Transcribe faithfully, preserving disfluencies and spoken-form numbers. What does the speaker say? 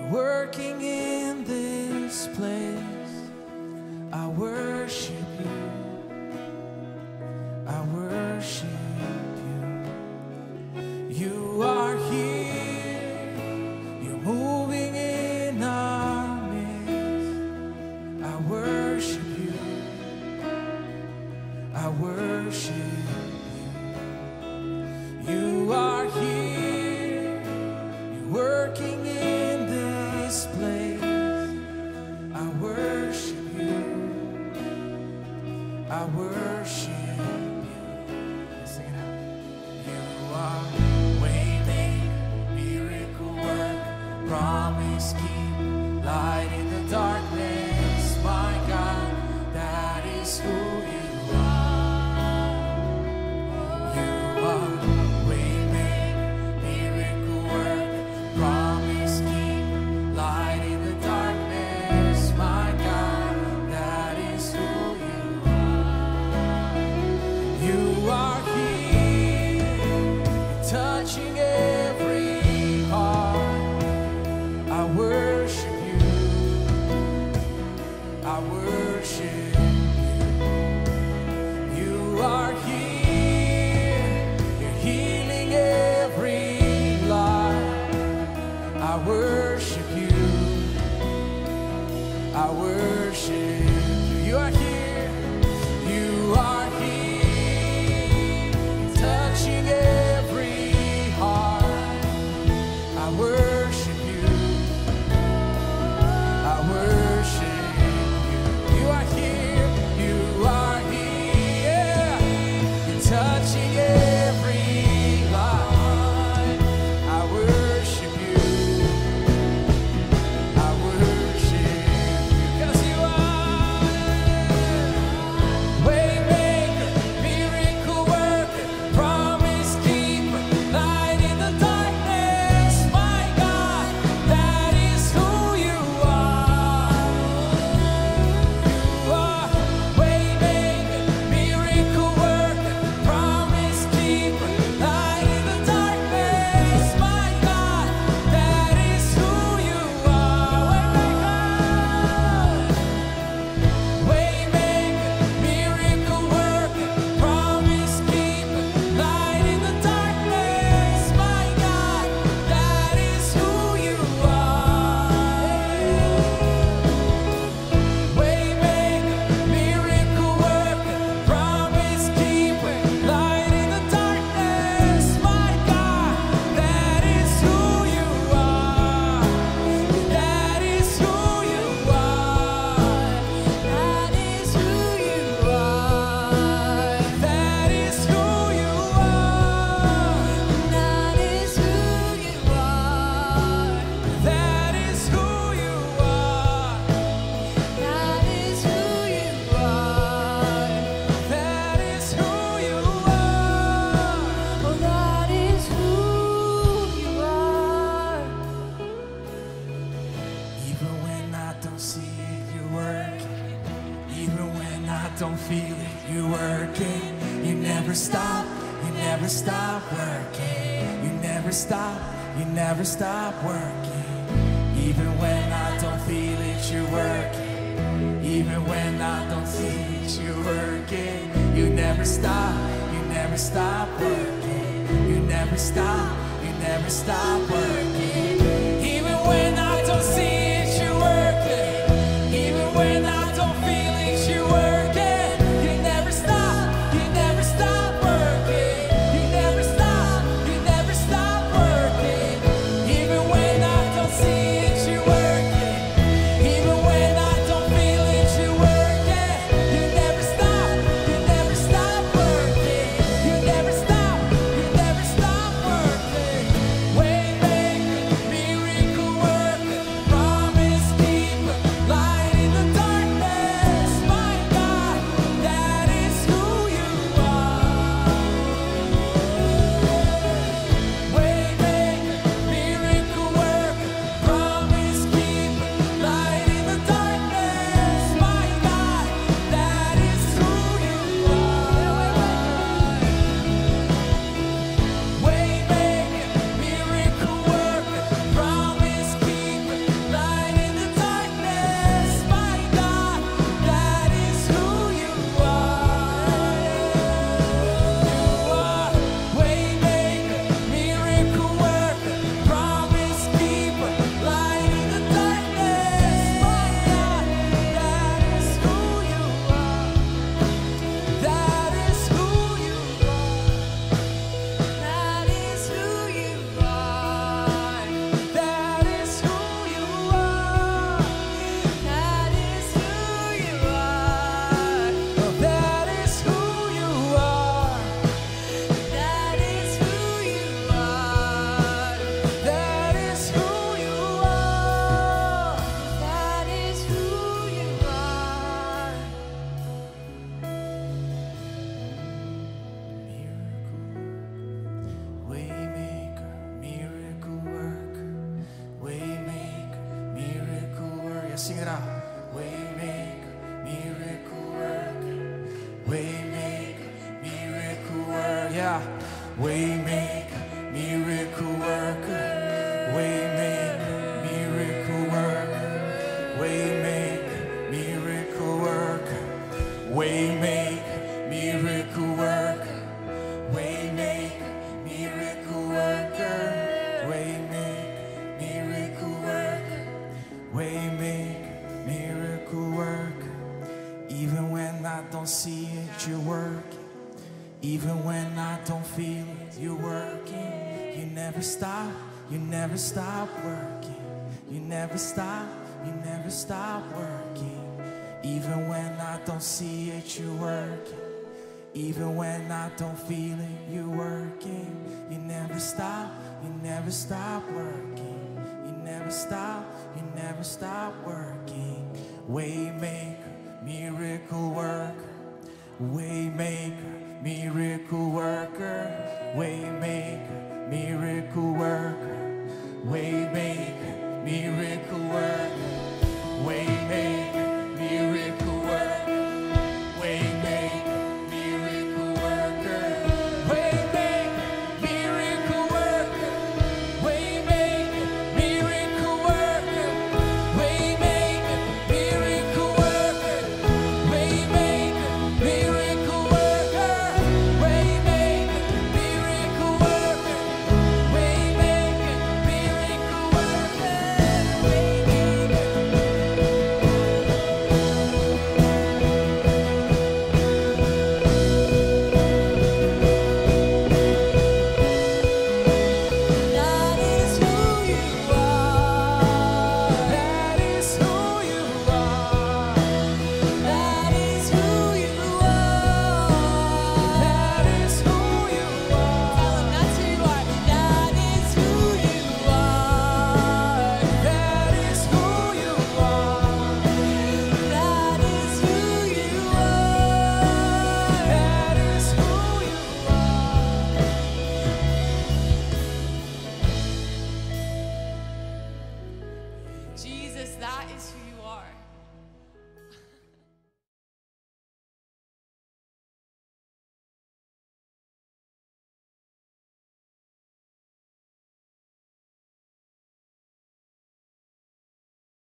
working in this place. I worship you. I worship you. You are here. You're moving in our midst. I worship you. I worship you. You are here. You're working in this place. I worship you. I worship you. Sing it out. You are waymaker, miracle work, promise keep, light in the darkness. My God, that is who you are. You are waymaker, miracle work, promise keep, light in the darkness. My God, that is who you are. You are here, touching every heart. I worship you. I worship you. You are here, you're healing every life. I worship you. I worship you. You are here. You are here, touching every heart. I worship you. I worship you. You are here. You are here, you're touching every life. I worship you. I worship you. 'Cause you are waymaker, miracle worker, promise keeper, light in the darkness. My God, that is who you are. You are waymaker, miracle worker, promise keeper, light in the darkness. My God, that is who you are. Waymaker, waymaker, miracle worker, promise keeper, light in the darkness. My God, that is who you are. Waymaker, miracle worker, promise keeper, light in the darkness. My God, that is who you are. That is who you are. That is who you are. That is who you are. That is who you are. That is who you are. That is who you are. That is who you are. Oh, that is who you are. Even when I don't see it, you're working. Even when I don't feel it, you're working. You never stop, you never stop working. You never stop, you never stop working. Even when I don't feel it, you're working. Even when I don't see it, you're working. You never stop, you never stop working. You never stop, you never stop working. Even when I don't see it, you're working. Even when I don't feel it, you're working. You never stop, you never stop working. You never stop, you never stop working. Even when I don't see it, you're working. Even when I don't feel it, you're working. You never stop, you never stop working. You never stop, you never stop working. Waymaker, sing it out. Waymaker, miracle worker. Waymaker, miracle worker. Yeah. Waymaker, miracle worker. Waymaker, miracle worker. Waymaker, miracle worker. Waymaker, miracle worker. Waymaker, miracle worker. Waymaker, miracle worker. Waymaker, miracle worker. Even when I don't see it, you're working. Even when I don't feel it, you're working. You never stop, you never stop working. You never stop, you never stop working. Even when I don't see it, you're working. Even when I don't feel it, you're working. You never stop, you never stop working. You never stop, you never stop working. Waymaker, miracle worker. Waymaker, miracle worker. Waymaker, miracle worker. Waymaker, miracle worker. Waymaker, miracle worker. Waymaker, miracle worker. Waymaker, miracle worker. Waymaker, miracle worker. Waymaker, miracle worker. Waymaker, miracle worker. Waymaker, miracle worker. Waymaker, miracle That is who you are. That is who you are. That is who you are. That is who you are. Tell him that's who you are. That is who you are. That is who you are. That is who you are. That is who you are. Jesus, that is who you